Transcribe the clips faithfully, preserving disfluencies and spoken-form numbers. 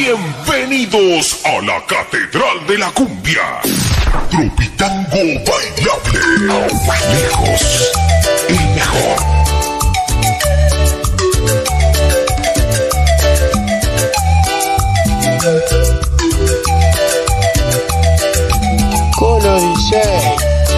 Bienvenidos a la Catedral de la Cumbia. Tropitango bailable. Lejos, el mejor. Colo D J.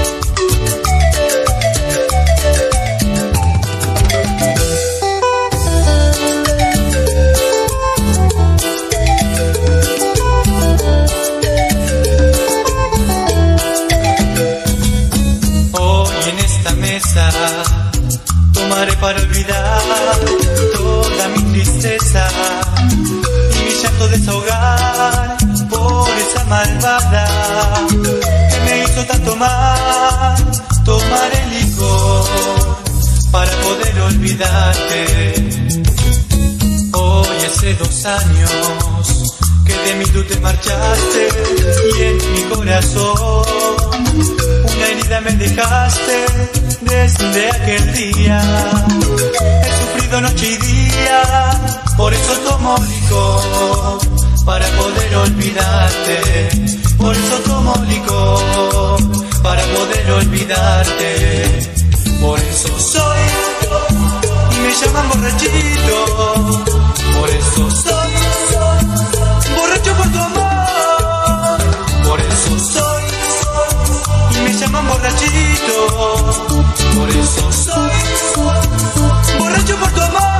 Tomaré para olvidar toda mi tristeza y mi llanto desahogar por esa malvada que me hizo tanto mal. Tomaré licor para poder olvidarte. Hoy hace dos años que de mí tú te marchaste y en mi corazón una herida me dejaste. Desde aquel día he sufrido noche y día, por eso tomo licor para poder olvidarte. Por eso tomo licor para poder olvidarte. Por eso soy y me llaman borrachito. Por eso soy borracho por tu amor. Por eso soy y me llaman borrachito. Por eso soy borracho por tu amor.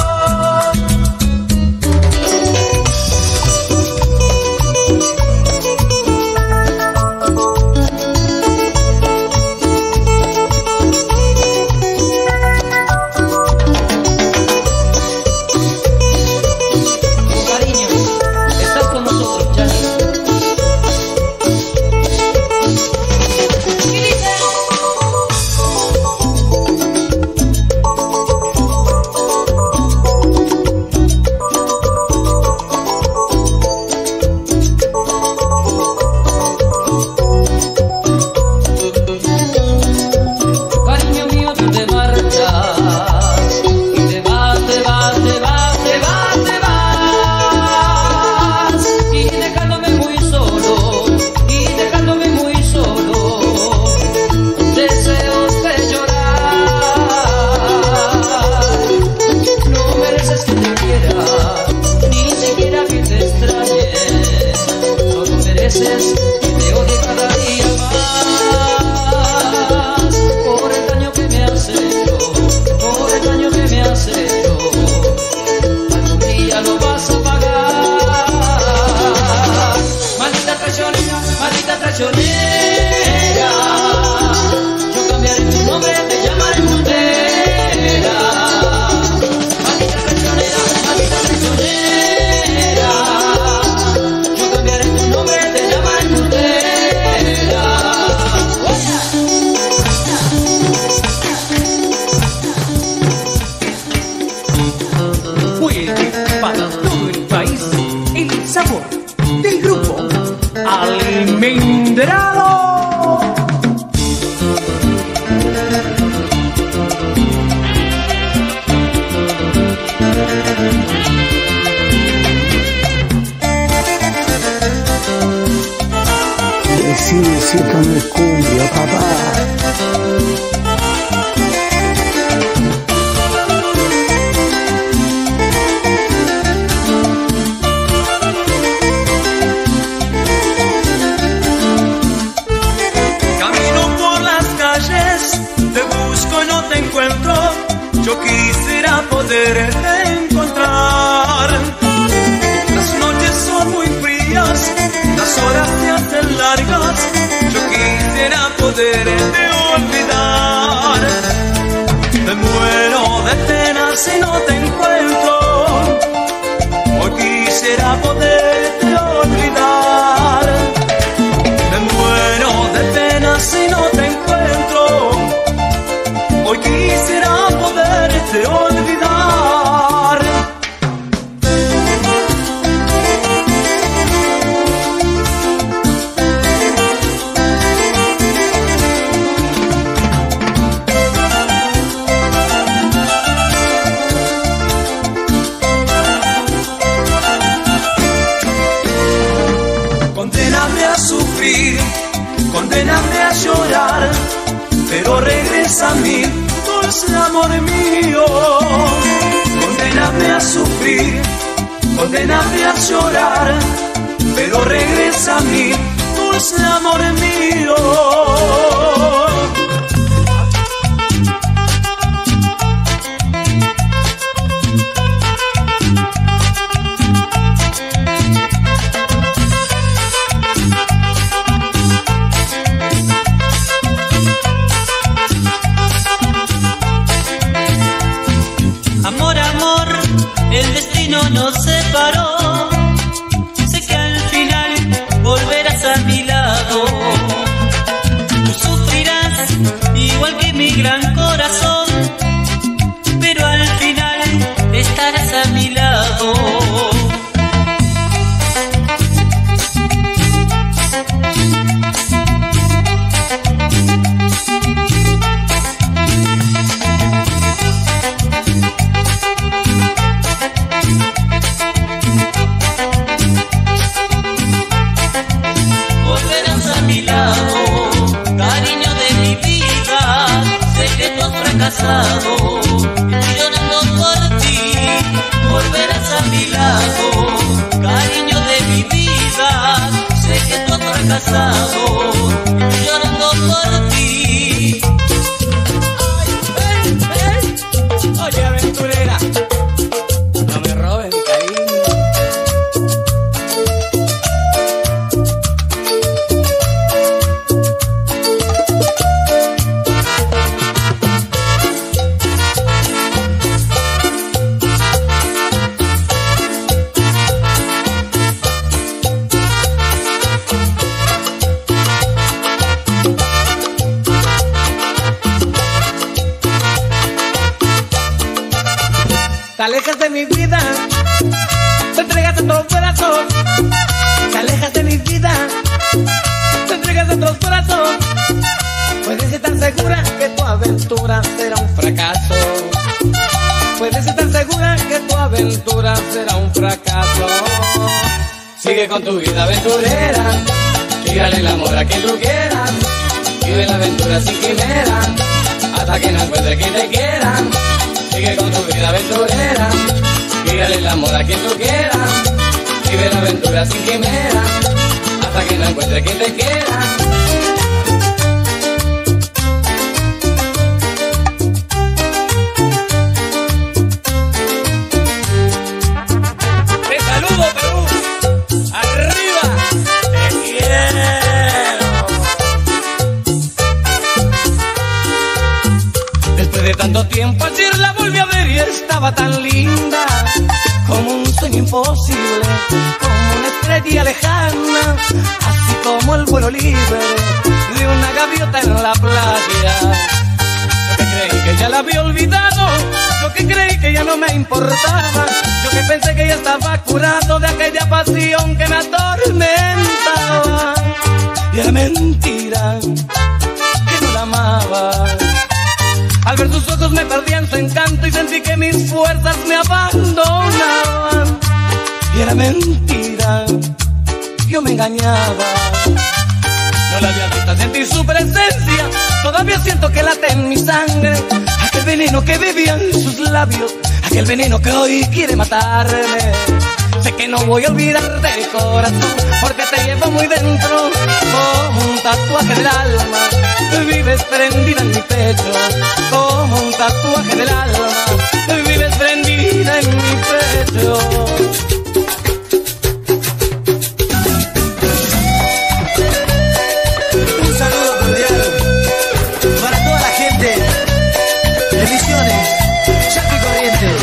Con cariño, estás con nosotros, Chani. Sí, sí, esto no es cumbia, papá. Camino por las calles, te busco y no te encuentro. Yo quisiera poderte encontrar. Las noches son muy frías, las horas se hacen largas. Yo quisiera poderte olvidar. Me muero de pena si no te encuentro. Hoy quisiera poderte olvidar. Me muero de pena si no te encuentro. Hoy quisiera poderte olvidar. Condéname a llorar, pero regresa a mí, dulce amor mío. Condéname a sufrir, condéname a llorar, pero regresa a mí, dulce amor mío. El destino nos separó, sé que al final volverás a mi lado. Tú sufrirás igual que mi gran corazón, pero al final estarás a mi lado. Fracasado, llorando por ti, volverás a mi lado, cariño de mi vida. Sé que tú has fracasado, llorando por ti. Ay, ay, ay. Oye, aventurera, no me robes mi cariño. Te alejas de mi vida, te entregas a otros brazos. Te alejas de mi vida, te entregas a otros brazos. Puedes estar segura que tu aventura será un fracaso. Puedes estar segura que tu aventura será un fracaso. Sigue con tu vida aventurera, tírale el amor a quien tú quieras. Vive la aventura sin quimera, hasta que no encuentres quien te quiera. Sigue con tu vida aventurera, tírale el amor a quien tú quieras. Vive la aventura sin quimera, hasta que no encuentres quien te quiera. Te saludo, Perú, arriba, te quiero. Después de tanto tiempo ayer la volví a ver y estaba tan linda, como un sueño imposible, como una estrella lejana, así como el vuelo libre de una gaviota en la playa. Yo que creí que ya la había olvidado, yo que creí que ya no me importaba, yo que pensé que ya estaba curado de aquella pasión que me atormentaba. Y era mentira, que no la amaba. Al ver sus ojos me perdí en su encanto y sentí que mis fuerzas me abandonaban. Y era mentira, yo me engañaba. No la había visto, sentí su presencia, todavía siento que late en mi sangre. Aquel veneno que bebía en sus labios, aquel veneno que hoy quiere matarme. Sé que no voy a olvidarte, corazón, porque te llevo muy dentro, como un tatuaje del alma. Vives prendida en mi pecho, como un tatuaje del alma. Vives prendida en mi pecho. Un saludo cordial para toda la gente de Misiones, Chaco y Corrientes.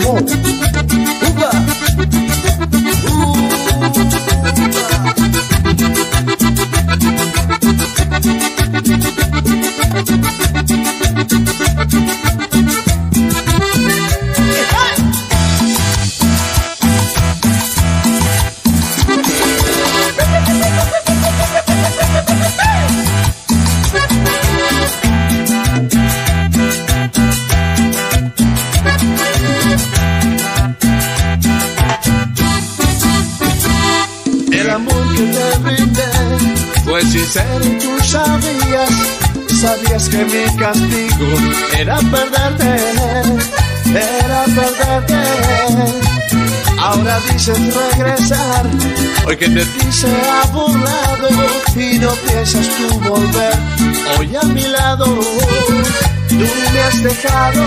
amor. ¡Upa! Fue sincero y tú sabías, sabías que mi castigo era perderte, era perderte. Ahora dices regresar, hoy que te dice ha burlado y no piensas tú volver hoy a mi lado, tú me has dejado.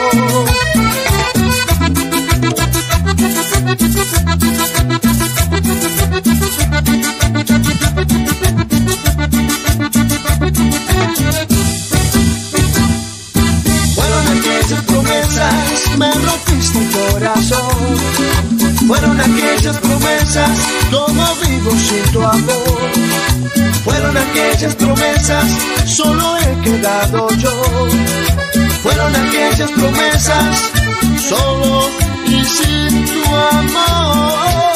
Me rompiste el corazón. Fueron aquellas promesas, como vivo sin tu amor. Fueron aquellas promesas, solo he quedado yo. Fueron aquellas promesas, solo y sin tu amor.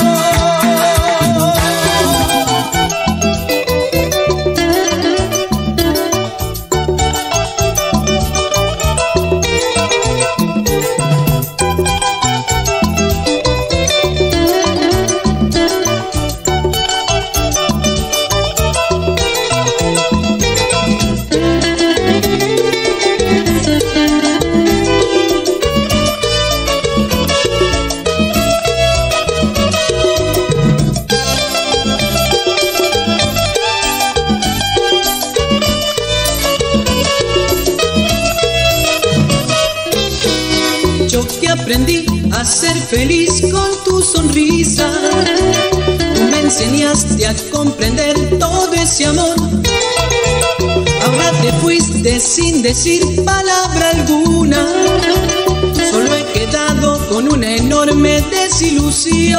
Aprendí a ser feliz con tu sonrisa. Tú me enseñaste a comprender todo ese amor. Ahora te fuiste sin decir palabra alguna. Solo he quedado con una enorme desilusión.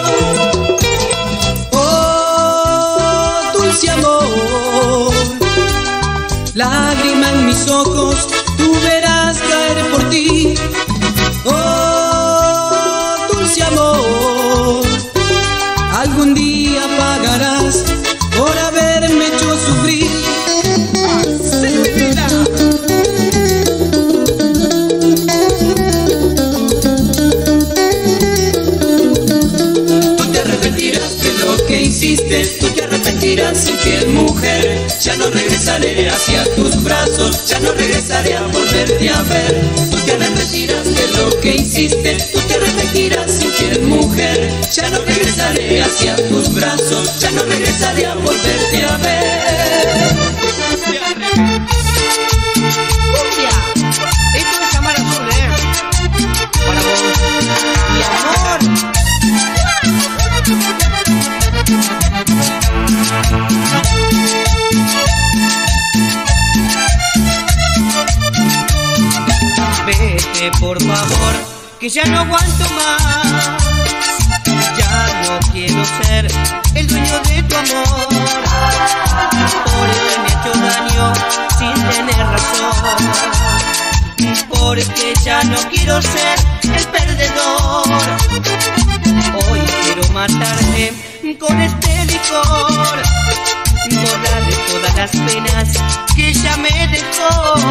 Oh, dulce amor, lágrima en mis ojos, tú verás caer por ti. Oh, dulce amor, algún día pagarás por haberme hecho sufrir. Tú te arrepentirás de lo que hiciste, tú te arrepentirás, infiel mujer. Ya no regresaré hacia tus brazos, ya no regresaré a volverte a ver. Tú te arrepentirás de lo que hiciste, tú te arrepentirás, infiel mujer. Ya no regresaré hacia tus brazos, ya no regresaré a volverte a ver. Cumbia, esto es Amar Azul, ¿eh? Para vos, mi amor. Vete, por favor, que ya no aguanto más. Ya no quiero ser el dueño de tu amor, porque me he hecho daño sin tener razón, porque ya no quiero ser el perdedor. Hoy quiero matarte con este licor, borrarle todas las penas que ella me dejó,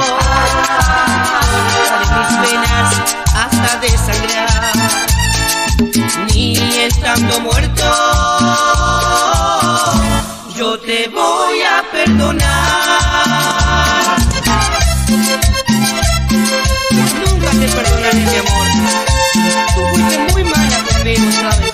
de mis venas hasta desangrar. Ni estando muerto yo te voy a perdonar. Nunca te perdonaré, mi amor. Tú fuiste muy mala conmigo, ¿sabes?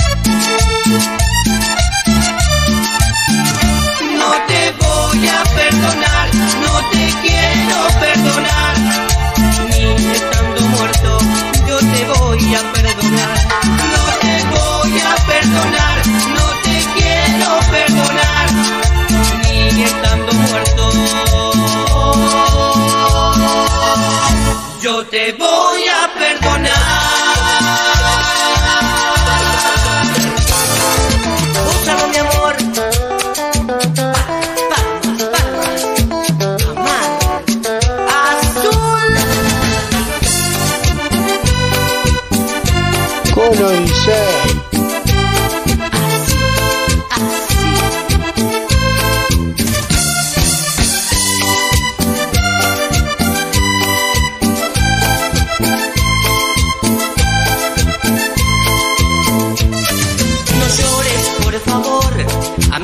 No te voy a perdonar, no te quiero perdonar. Ni estando muerto yo te voy a perdonar. No te voy a perdonar, no te quiero perdonar. Ni estando muerto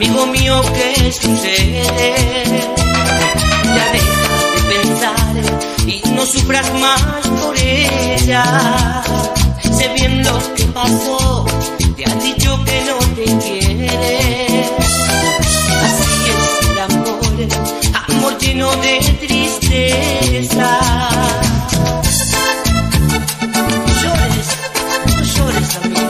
amigo mío, ¿qué sucede? Ya deja de pensar y no sufras más por ella. Sé bien lo que pasó, te ha dicho que no te quiere. Así es el amor, amor lleno de tristeza. No llores, no llores, amigo.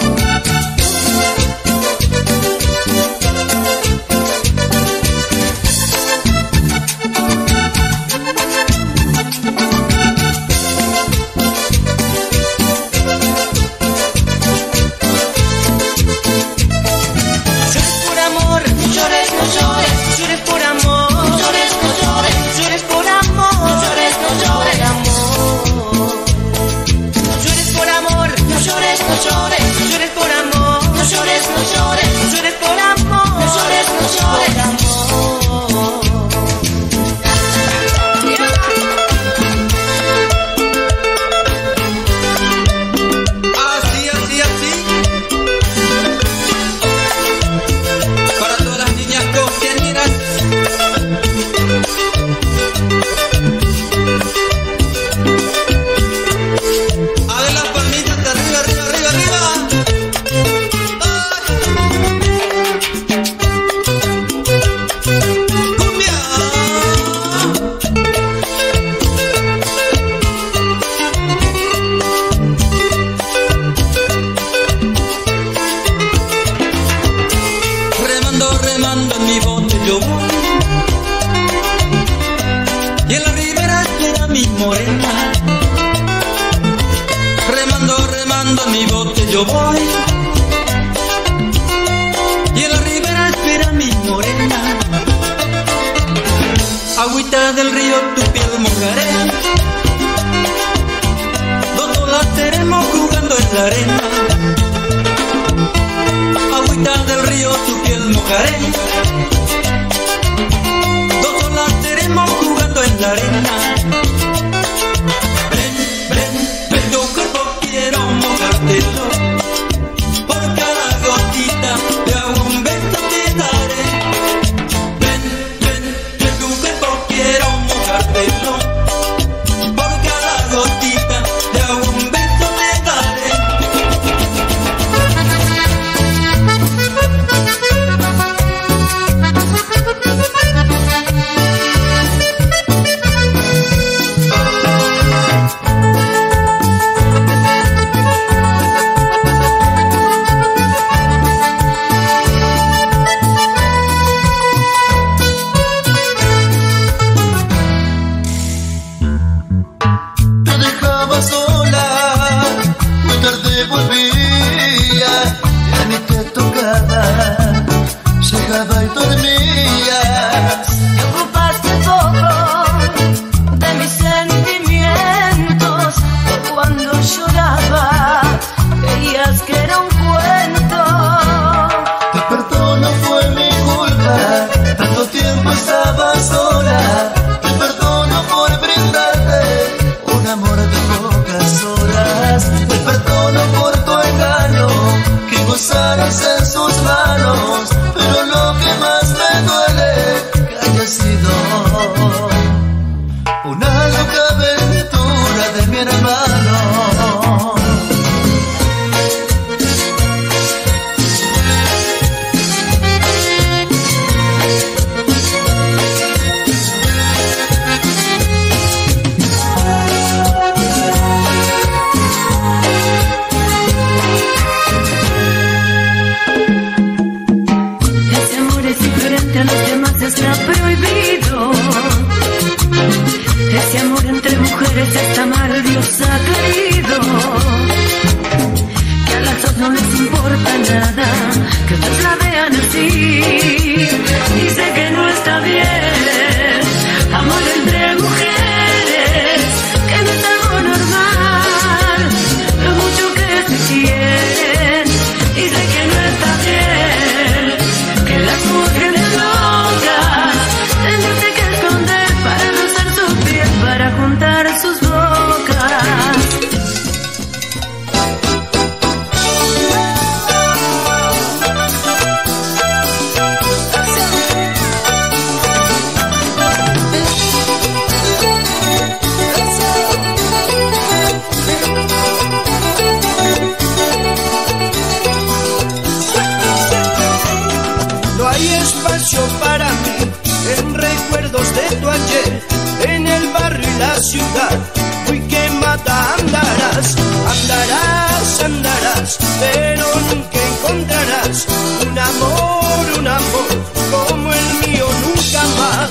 Yo voy y en la ribera espera mi morena. Agüita del río tu piel mojaré, dos olas seremos jugando en la arena. Agüita del río tu piel mojaré, dos olas seremos jugando en la arena. Ven, ven, ven tu cuerpo quiero mojártelo. De agua un beso te daré. Ven, ven, que tu cuerpo quiero mojártelo. Por cada gotita de agua un beso te daré. Llegaba y dormías. Te ocupaste poco de mis sentimientos. Cuando lloraba veías que era un cuento. Te perdono, fue mi culpa. Tanto tiempo estaba sola. Te perdono por brindarte un amor de pocas horas. Te perdono por tu engaño, que gozaras en sus manos. Pero lo que más me duele que haya sido una loca aventura de mi hermano. A los demás está prohibido. Ese amor entre mujeres está mal, Dios ha querido. Que a las dos no les importa nada, que otros la vean así. Dice que no está bien amor entre mujeres, que no es algo normal, lo mucho que se quieren. Dice que no está bien que las mujeres para juntar sus bocas. andar, muy quemada andarás, andarás, andarás, pero nunca encontrarás un amor, un amor como el mío, nunca más.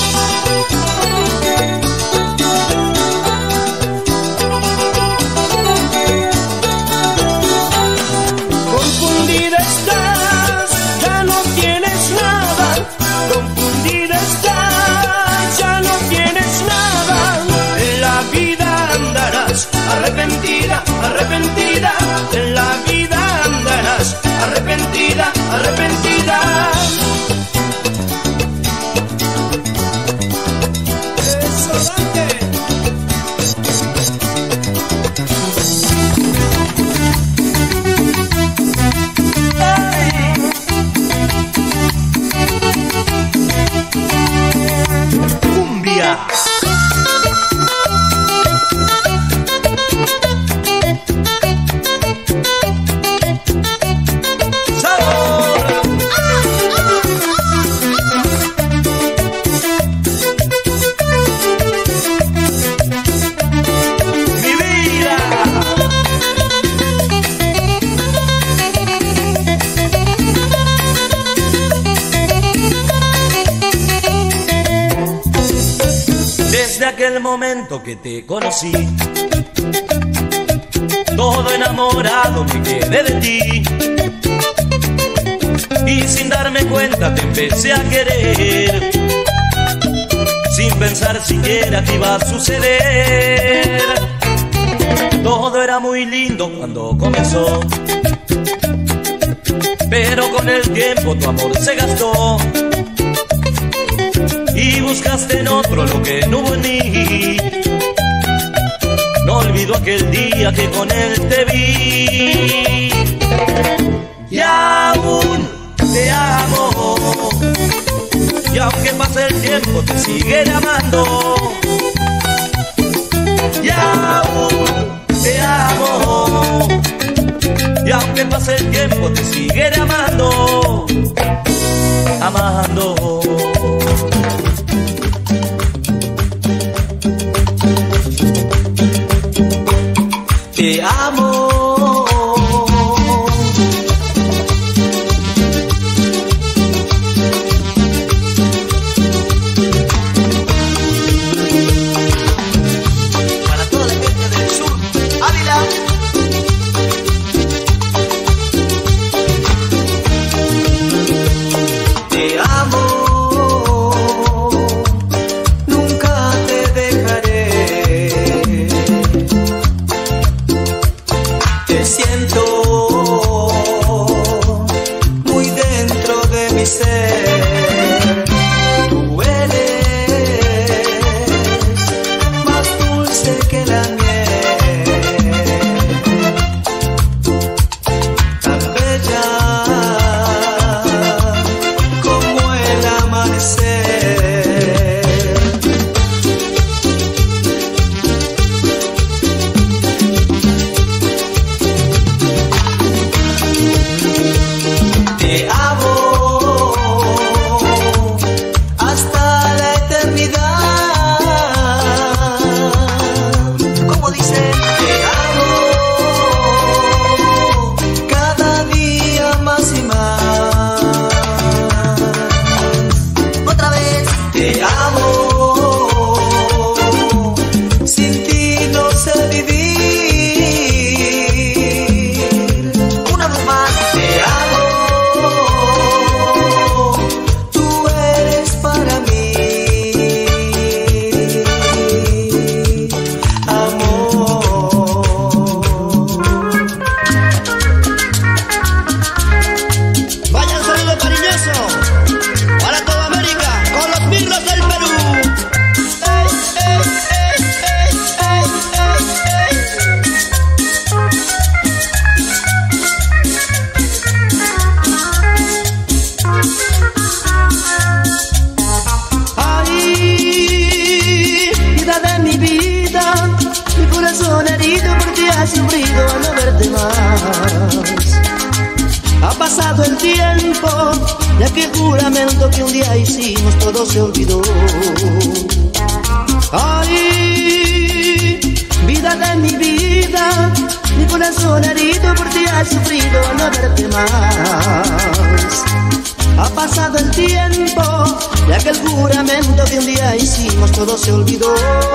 Confundida estás, ya no tienes nada, confundida estás, ya no tienes nada. En la vida andarás, arrepentida, arrepentida, en la vida andarás, arrepentida, arrepentida. Eso, Dante. Cumbia. Desde aquel momento que te conocí, todo enamorado me quedé de ti, y sin darme cuenta te empecé a querer, sin pensar siquiera que iba a suceder. Todo era muy lindo cuando comenzó, pero con el tiempo tu amor se gastó, y buscaste en otro lo que no hubo en mí. No olvido aquel día que con él te vi, y aún te amo, y aunque pase el tiempo te seguiré amando, y aún te amo, y aunque pase el tiempo te seguiré amando, amando. Te amo. Para toda la gente del sur, Ávila. Te amo. Nunca te dejaré. Te siento muy dentro de mi ser. Tú eres más dulce que la miel, tan bella como el amanecer. Te amo hasta la eternidad. Como dice, te amo cada día más y más. Otra vez, te amo. Sin ti no sé vivir. Una vez más, te amo. Tú eres para mí, amor. Vaya un saludo cariñoso para toda América con los migros del Perú. Ey, ey, ey, ey, ey, ey, ey. Ay, vida de mi vida, mi corazón herido por ti ha sufrido al no verte más. Ha pasado el tiempo, y aquel juramento que un día hicimos todo se olvidó. Ay, corazón herido por ti ha sufrido al no verte más. Ha pasado el tiempo de aquel juramento que un día hicimos, todo se olvidó.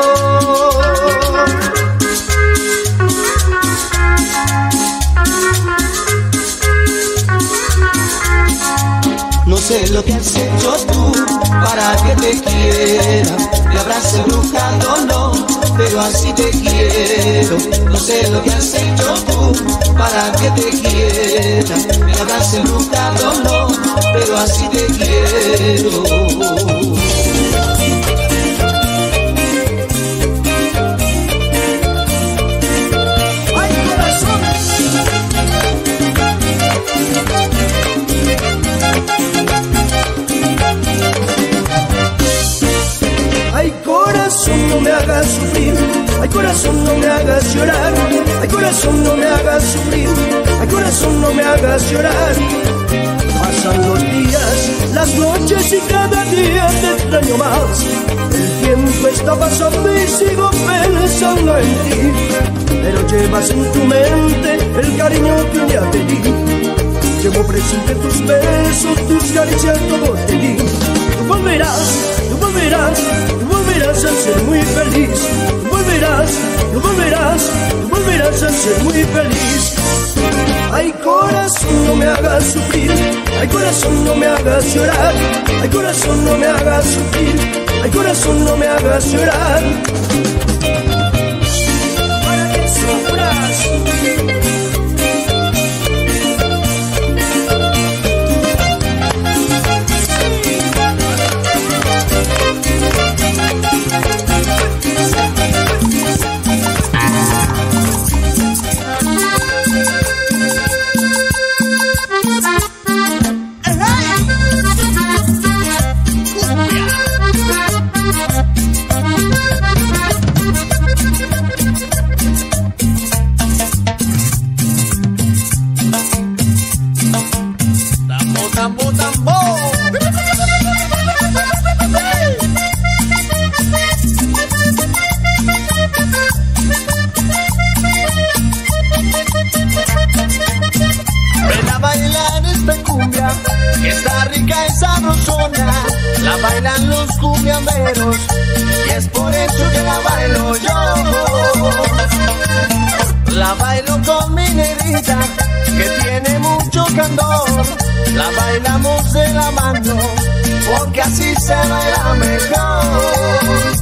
No sé lo que has hecho tú para que te quiera. Me habrás embrujado, no, pero así te quiero. No sé lo que has hecho tú para que te quiera. Me habrás embrujado, no, pero así te quiero. Ay, corazón, no me hagas sufrir. Ay, corazón, no me hagas llorar. Ay, corazón, no me hagas sufrir. Ay, corazón, no me hagas llorar. Pasan los días, las noches y cada día te extraño más. El tiempo está pasando y sigo pensando en ti. Pero llevas en tu mente el cariño que un día te di. Llevo presente tus besos, tus caricias, todo te di. Tú volverás, tú volverás, tú volverás a ser muy feliz. Tú volverás, tú volverás, tú volverás a ser muy feliz. Ay, corazón, no me hagas sufrir. Ay, corazón, no me hagas llorar. Ay, corazón, no me hagas sufrir. Ay, corazón, no me hagas llorar. Para que sufras. Bailan los cumbiamberos y es por eso que la bailo yo. La bailo con mi negrita que tiene mucho candor. La bailamos de la mano porque así se baila mejor.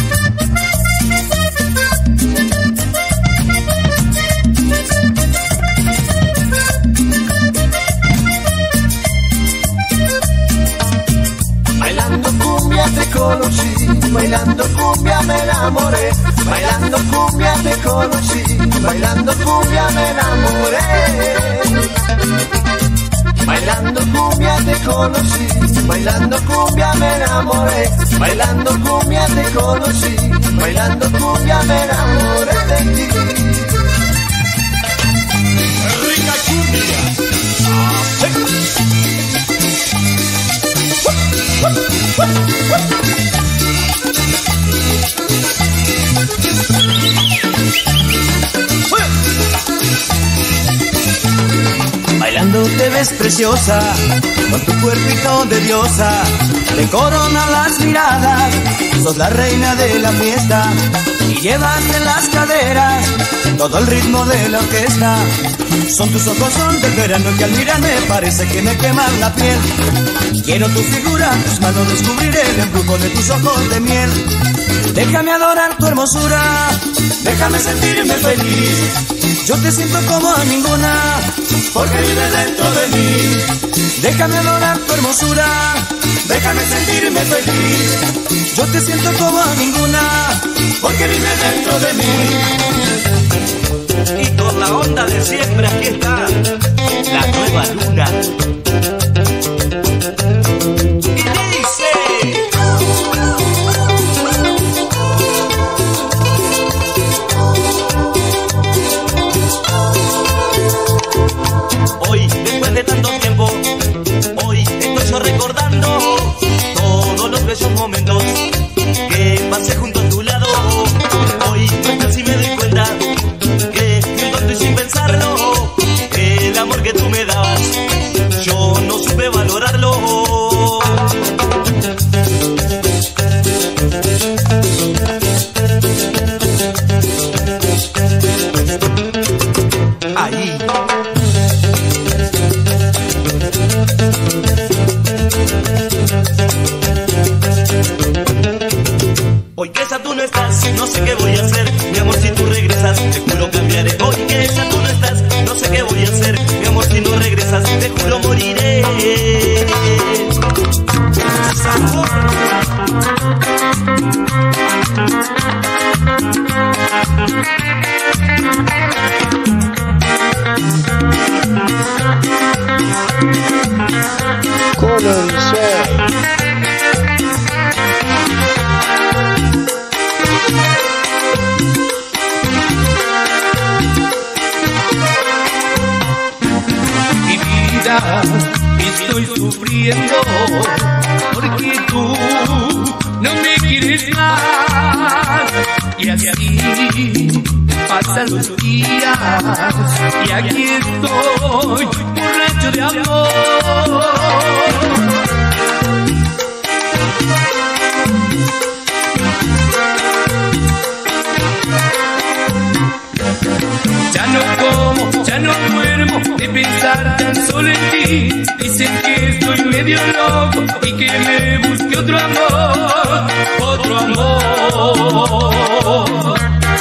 Te conocí, bailando cumbia me enamoré. Bailando cumbia te conocí, bailando cumbia me enamoré. Bailando cumbia te conocí, bailando cumbia me enamoré. Bailando cumbia te conocí, bailando cumbia me enamoré de ti. Rica cumbia. Bailando te ves preciosa, con tu cuerpito de diosa, te coronan las miradas, sos la reina de la fiesta, y llevas en las caderas todo el ritmo de la orquesta. Son tus ojos, son del verano que al mirarme parece que me queman la piel. Quiero tu figura, tus manos descubrir el embrujo de tus ojos de miel. Déjame adorar tu hermosura, déjame sentirme feliz. Yo te siento como a ninguna, porque vive dentro de mí. Déjame adorar tu hermosura, déjame sentirme feliz. Yo te siento como a ninguna, porque vive dentro de mí. Y con la onda de siempre aquí está la nueva luna. Y dice: hoy, después de tanto tiempo, hoy estoy yo recordando todos los bellos momentos que pasé junto a tu lado. Hoy no sé si me doy cuenta que junto estoy sin pensar qué voy a hacer, mi amor, si tú regresas, te juro cambiaré. Hoy que ya tú no estás, no sé qué voy a hacer, mi amor, si no regresas, te juro moriré. Sabor. Color Show. Mi vida, estoy sufriendo porque tú no me quieres más. Y así pasan los días y aquí estoy borracho de amor. Ya no como, ya no duermo de pensar tan solo en ti. Dicen que estoy medio loco y que me busque otro amor, otro amor.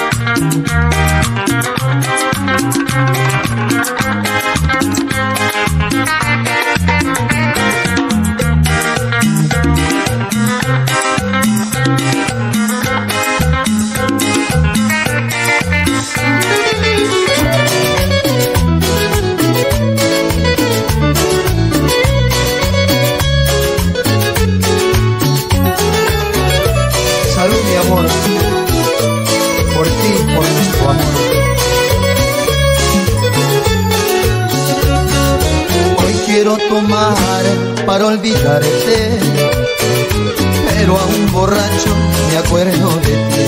Salud, mi amor, por ti, por nuestro amor. Hoy quiero tomar para olvidarte, pero aún borracho me acuerdo de ti.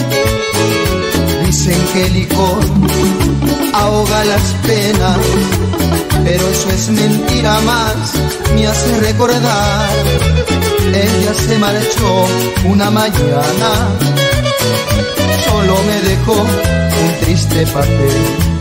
Dicen que el licor ahoga las penas, pero eso es mentira más, me hace recordar. Ella se marchó una mañana, solo me dejó un triste papel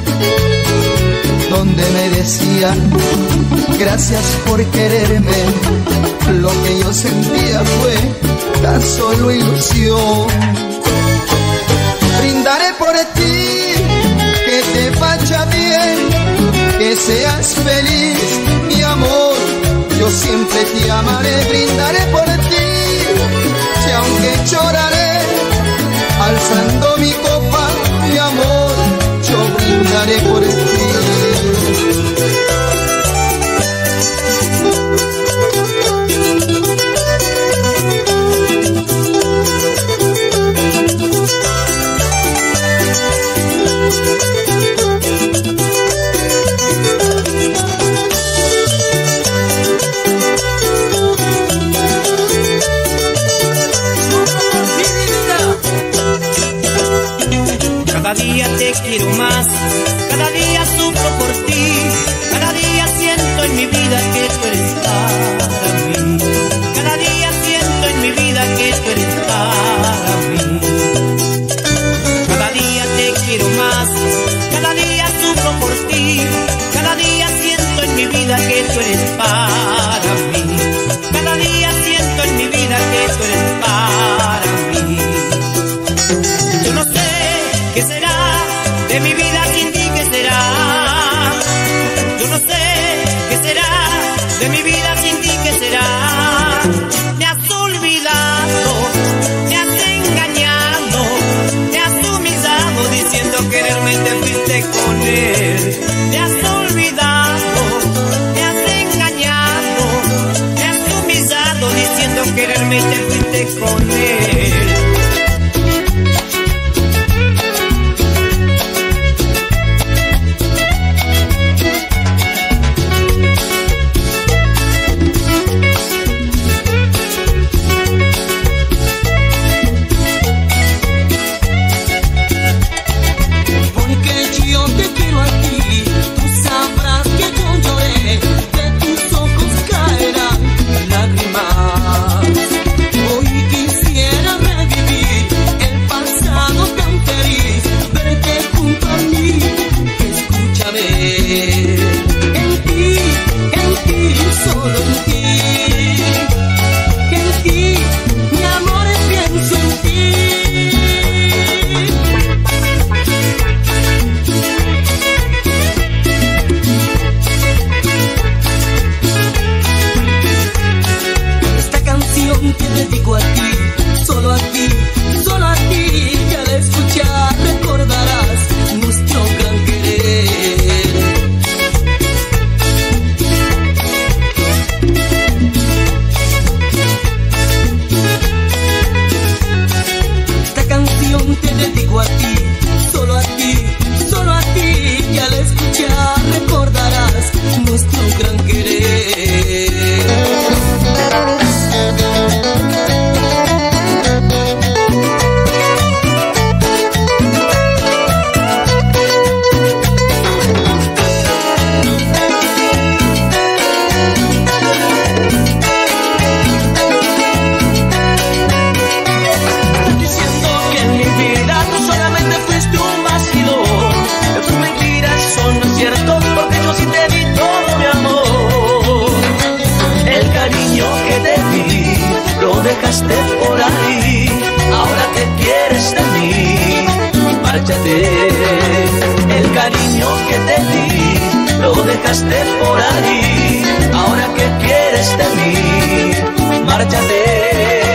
donde me decía gracias por quererme. Lo que yo sentía fue tan solo ilusión. Brindaré por ti, que te vaya bien, que seas feliz, mi amor. Yo siempre te amaré, brindaré por ti, si aunque lloraré, alzando mi copa, mi amor, yo brindaré por ti. Cada día te quiero más, cada día sufro por ti, cada día siento en mi vida que tú eres para mí. Cada día siento en mi vida que tú eres para mí. Cada día te quiero más, cada día sufro por ti, cada día siento en mi vida que tú eres para mí. Cada día siento en mi vida que tú eres para mí. Yo no sé ¿qué será de mi vida sin ti? ¿Qué será? Yo no sé qué será de mi vida sin ti. ¿Qué será? Me has olvidado, me has engañado, me has humillado diciendo quererme y te fuiste con él. Me has olvidado, me has engañado, me has humillado diciendo quererme y te fuiste con él. Hoy quisiera andaste por ahí. Ahora que quieres de mí, márchate.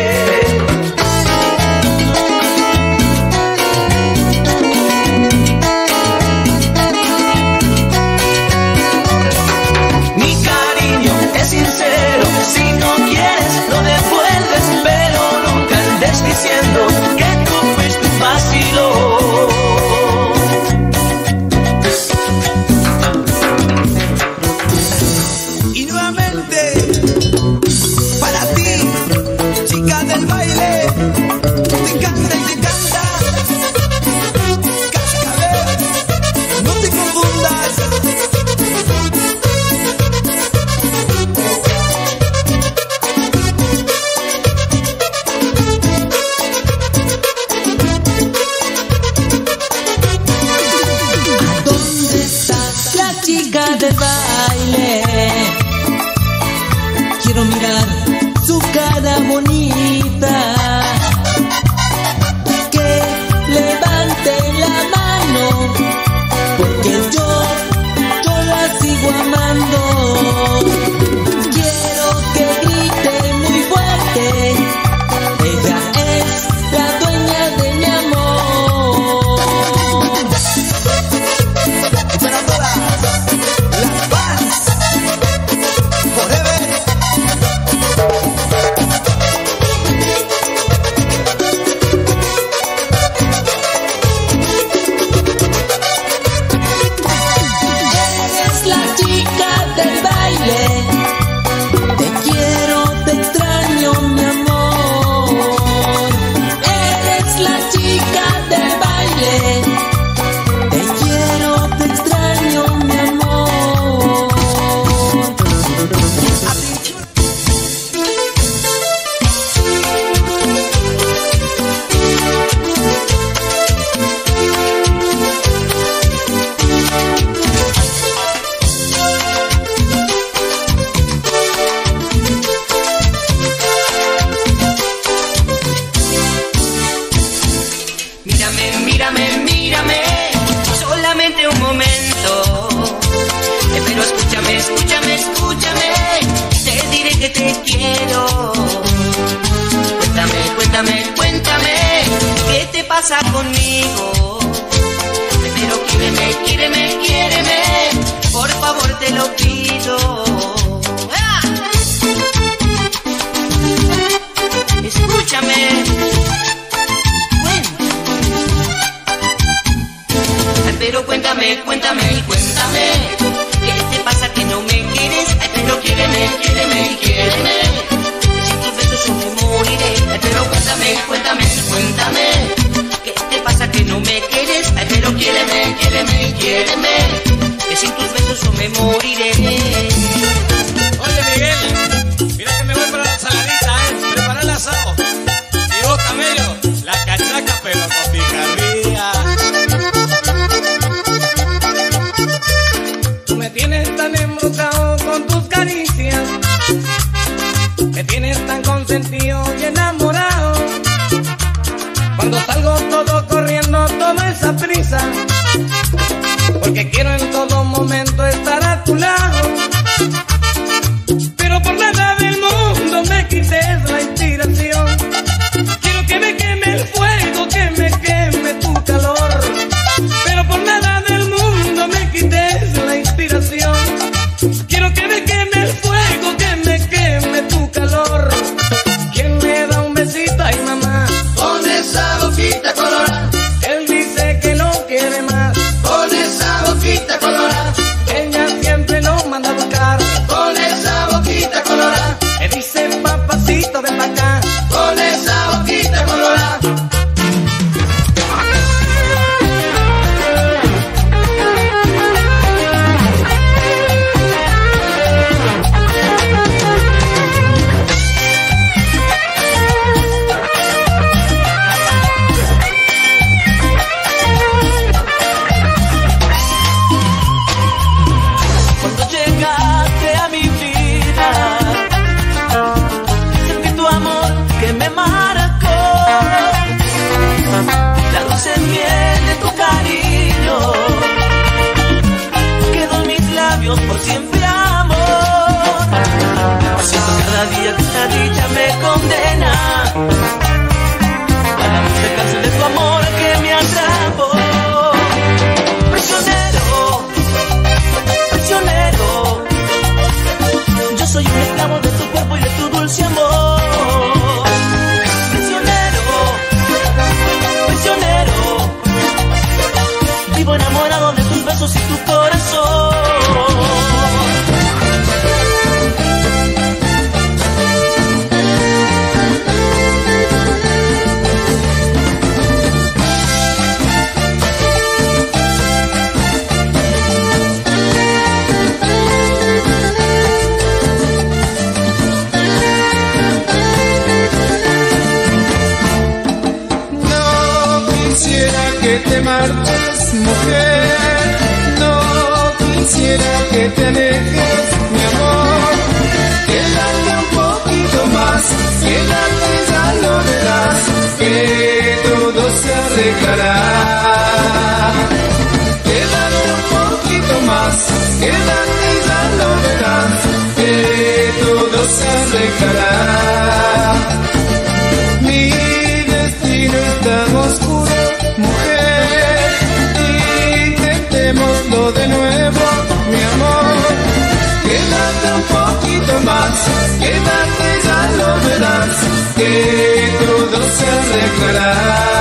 Sincero, si no quieres lo devuelves, pero nunca andes diciendo que tú fuiste un vacilón. Y nuevamente para ti, chica del baile, te encanta y te encanta. Cascabel, no te confundas. De baile, quiero mirar su cara bonita, que levante la mano, porque yo, yo la sigo amando. Quiero que grite muy fuerte, ella es la dueña de mi amor. Para todas. La Paz Forever. Eres la chica del baile, te quiero, te extraño mi amor. Eres la chica del baile, te quiero, te extraño mi amor. Mírame, mírame, mírame, solamente un momento. Eh, Pero escúchame, escúchame, escúchame, te diré que te quiero. Cuéntame, cuéntame, cuéntame, ¿qué te pasa conmigo? Eh, Pero quiéreme, quiéreme, quiéreme, por favor te lo pido. ¡Ah! Escúchame. Pero cuéntame, cuéntame, cuéntame, ¿qué te pasa que no me quieres? Ay, pero quiéreme, quiéreme, quiéreme, sin tus besos yo me moriré. Ay, pero cuéntame, cuéntame, cuéntame, ¿qué te pasa que no me quieres? Ay, pero quiéreme, quiéreme, quiéreme, que sin tus besos yo me moriré. Oye, Miguel, mira que me voy para la saladita, ¿eh? Prepara el asado. Y vos, camello, la cachaca, pero con picardía. Me tienes tan embrujado con tus caricias, me tienes tan consentido y enamorado. Cuando salgo todo corriendo, tomo esa prisa, porque quiero en todo momento estar a tu lado. Pero por nada del mundo me quites la inspiración. Quiero que me queme el fuego, que me queme tu calor. Pero por nada del mundo me quites la inspiración. Quiero que me queme el fuego, que me queme tu calor. ¿Quién me da un besito? Ay, mamá, Con esa boquita colorada, él dice que no quiere más. con esa boquita colorada, Ella siempre lo manda a buscar. con esa boquita colorada, Le dice, papacito, ven pa' acá. con esa boquita colorada. Cuando llegaste a mi vida, sentí tu amor que me marcó, la dulce miel de tu cariño quedó en mis labios por siempre. la dicha me condena. Hagamos de canción de tu amor que me atrapó. Prisionero, prisionero, yo soy un esclavo de tu cuerpo y de tu dulce amor. Prisionero, prisionero, vivo enamorado de tus besos y tu corazón. Que te marches, mujer, no quisiera que te alejes, mi amor. Quédate un poquito más, quédate, ya lo verás, que todo se arreglará. Quédate un poquito más, quédate, ya lo verás, que todo se arreglará. Mi destino es tan oscuro, mujer, intentémoslo de nuevo, mi amor. Quédate un poquito más, quédate, ya lo verás, que todo se arreglará.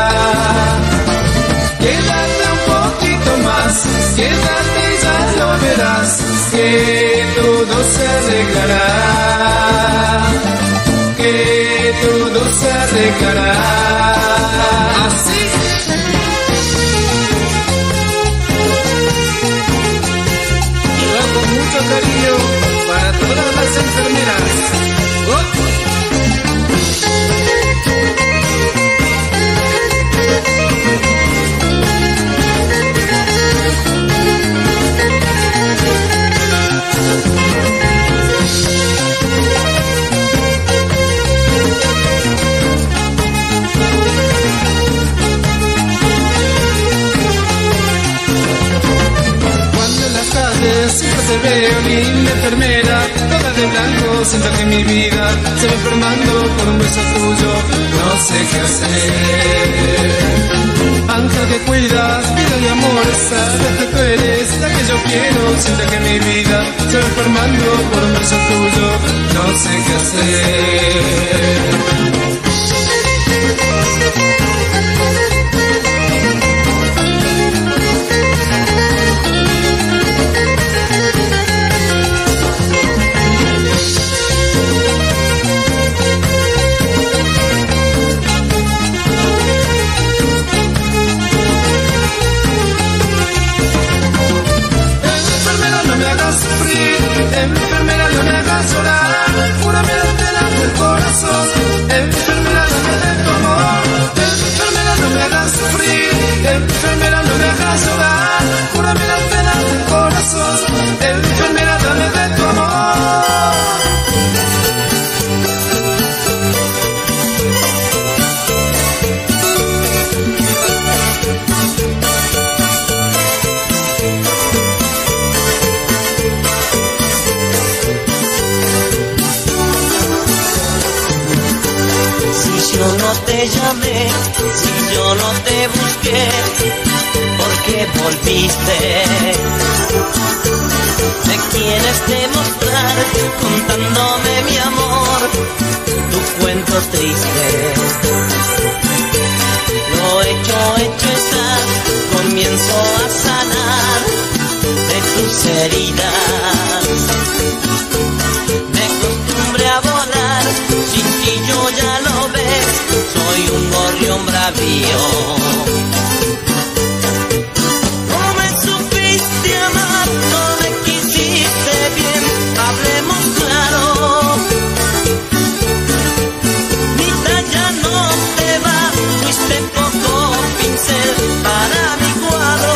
Quédate un poquito más, quédate, ya lo verás, que todo se arreglará. Que todo se arreglará. Así. Con mucho cariño para todas las enfermeras. ¡Oh! Siempre te veo, linda enfermera, toda de blanco, siento que mi vida se va enfermando por un beso tuyo, no sé qué hacer. Ángel que cuidas, vida de amor, sabes que tú eres la que yo quiero, siento que mi vida se va enfermando por un beso tuyo, no sé qué hacer. Enfermera, no me hagas llorar, júrame delante del corazón. Enfermera, no me des tu amor. Enfermera, no me hagas sufrir. Enfermera, no me hagas llorar, júrame delante del corazón. Enfermera, dame de tu amor. Yo no te llamé, si yo no te busqué, ¿por qué volviste? Me quieres demostrar contándome mi amor, tu cuento triste. Lo hecho, hecho está, comienzo a sanar de tus heridas. Me acostumbré a volar, sin ti yo ya lo ves, soy un gorrión bravío. No me supiste amar, no me quisiste bien, hablemos claro. Mi talla no te va, fuiste poco pincel para mi cuadro.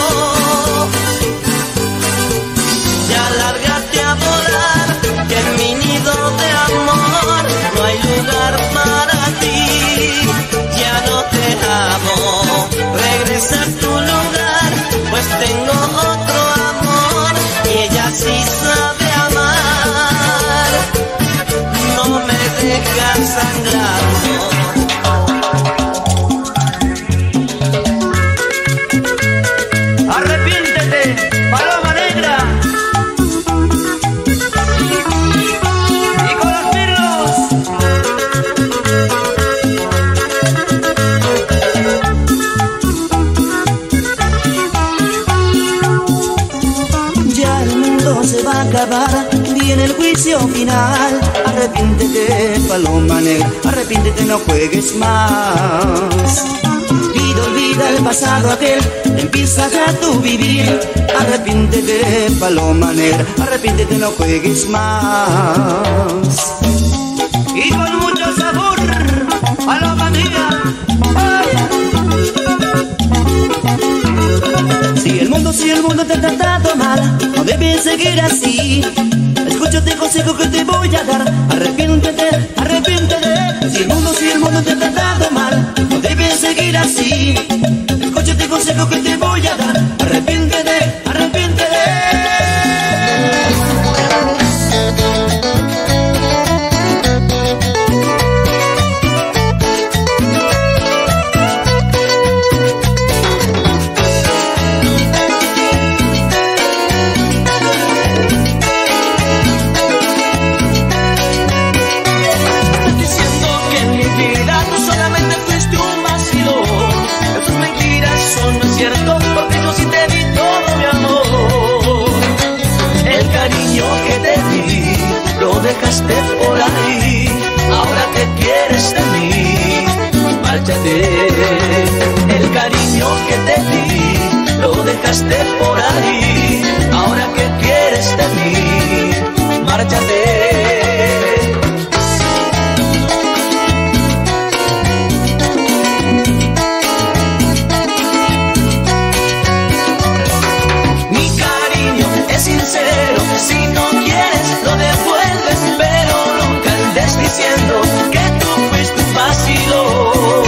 Ya lárgate a volar, que en mi nido de amor no hay lugar para ti. Ya no te amo, regresa. juicio final. Arrepiéntete, paloma negra, arrepiéntete, no juegues más. Olvida, olvida el pasado aquel, empieza ya tu vivir. Arrepiéntete, paloma negra, arrepiéntete, no juegues más. Y con mucho sabor, paloma mía. Si el mundo, si el mundo te ha tratado mal, no debes seguir así. Escúchate el consejo que te voy a dar. Arrepiéntete, arrepiéntete. Si el mundo, si el mundo te ha tratado mal, no debes seguir así. Escúchate el consejo que te voy a dar. Arrepiéntete, arrepiéntete. Porque yo sí te di todo mi amor. El cariño que te di lo dejaste por ahí. Ahora que quieres de mí, márchate. El cariño que te di lo dejaste por ahí. Ahora que quieres de mí, márchate. Sincero, si no quieres lo devuelves, pero nunca andes diciendo que tú fuiste un vacilo.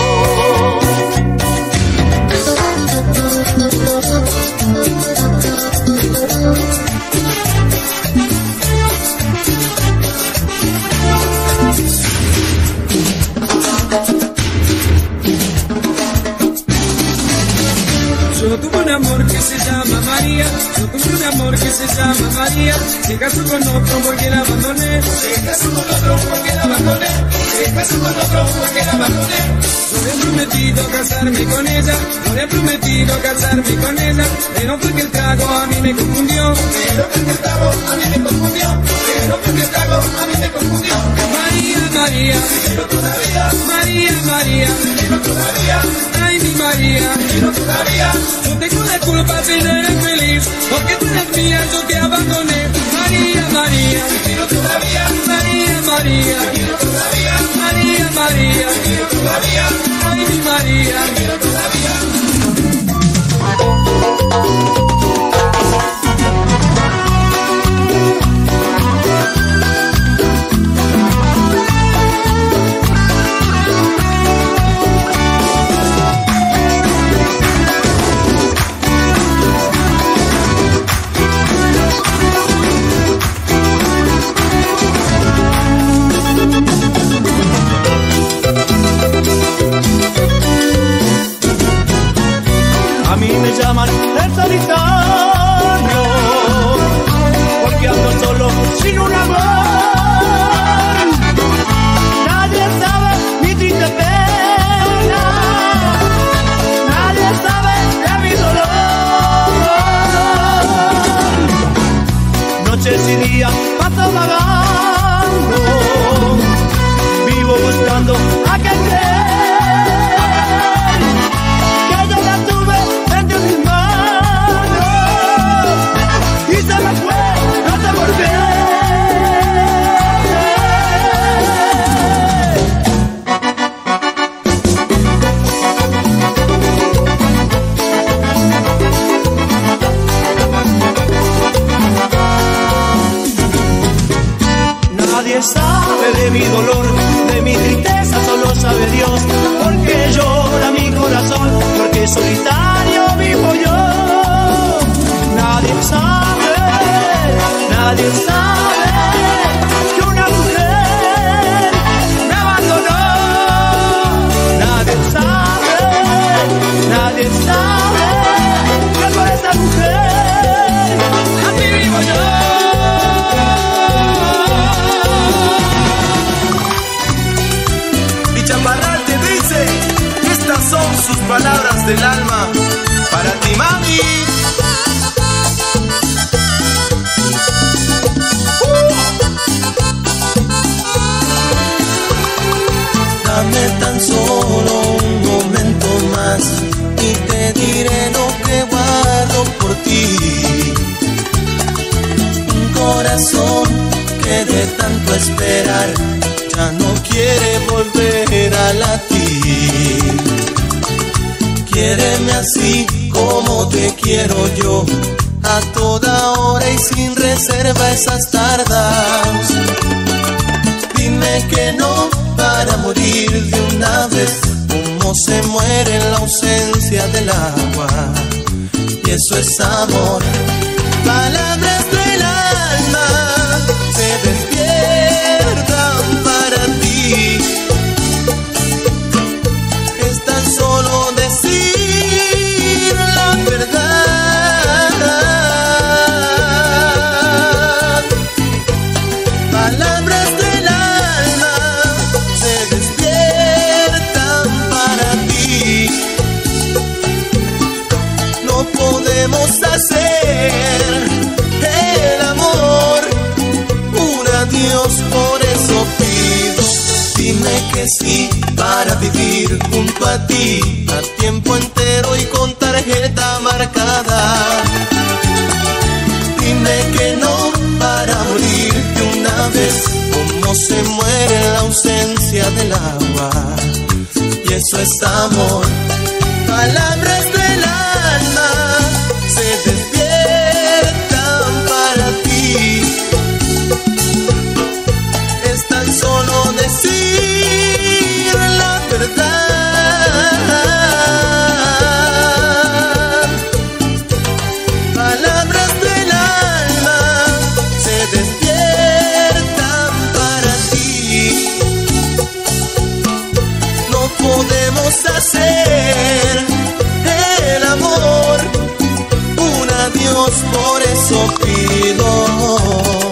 Yo tuve un amor que se llama María, yo tuve un amor que se llama María. Se casó con otro porque la abandoné, se casó con otro porque la abandoné, se casó con otro porque la abandoné. Yo le he prometido casarme con ella, yo le he prometido casarme con ella, pero porque el trago a mí me confundió, pero porque el trago a mí me confundió, pero porque el trago a mí me confundió. María, María, pero todavía, María, María, pero todavía, ay mi María, pero todavía. Yo tengo la culpa de ser feliz, porque tú eres mía, yo te abandoné. María, María, te quiero todavía. María, María, te quiero todavía. María, María, te quiero todavía. Ay, mi María, te quiero todavía. A mí me llaman el solitario, porque ando solo sin un amor. Nadie sabe mi triste pena, nadie sabe de mi dolor. Noches y días paso vagando, vivo buscando a quien creer. Nadie sabe de mi dolor, de mi tristeza, solo sabe Dios, porque llora mi corazón, porque solitario vivo yo. Nadie sabe, nadie sabe que una mujer me abandonó. Nadie sabe, nadie sabe que por esa mujer así vivo yo. Son sus palabras del alma para ti, mami. Uh. así como te quiero yo, a toda hora y sin reserva esas tardas. Dime que no para morir de una vez, como se muere en la ausencia del agua. Y eso es amor. Palabras del alma se despiertan para ti. Es tan solo decir la verdad. Palabras del alma se despiertan para ti. No podemos hacer el amor un adiós, por eso pido. Dime que sí para vivir junto a ti a tiempo entero y con tarjeta marcada. Dime que no para morir de una vez, como se muere en la ausencia del agua. Y eso es amor. Palabras del alma se despiertan para ti. Es tan solo decir la verdad. Palabras del alma se despiertan para ti. No podemos hacer el amor un adiós, por eso pido.